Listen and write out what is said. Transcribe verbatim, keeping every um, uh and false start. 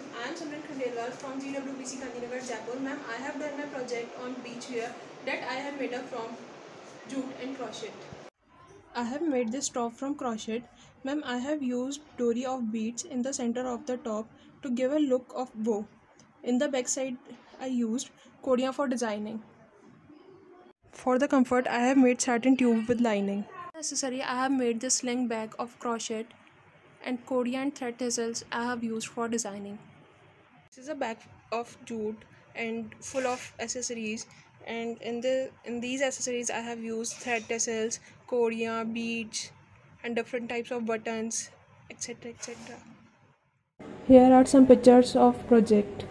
I am Simran Khandelwal from G W B C Gandhinagar, Jaipur. Ma'am, I have done my project on beach wear that I have made up from jute and crochet. I have made this top from crochet. Ma'am, I have used dory of beads in the center of the top to give a look of bow. In the back side, I used Kodia for designing. For the comfort, I have made satin tube with lining. Accessory, I have made this sling bag of crochet and Kodia and thread tassels I have used for designing. This is a bag of jute and full of accessories, and in the in these accessories I have used thread tassels, Kodia, beads, and different types of buttons, etc, etc. Here are some pictures of project.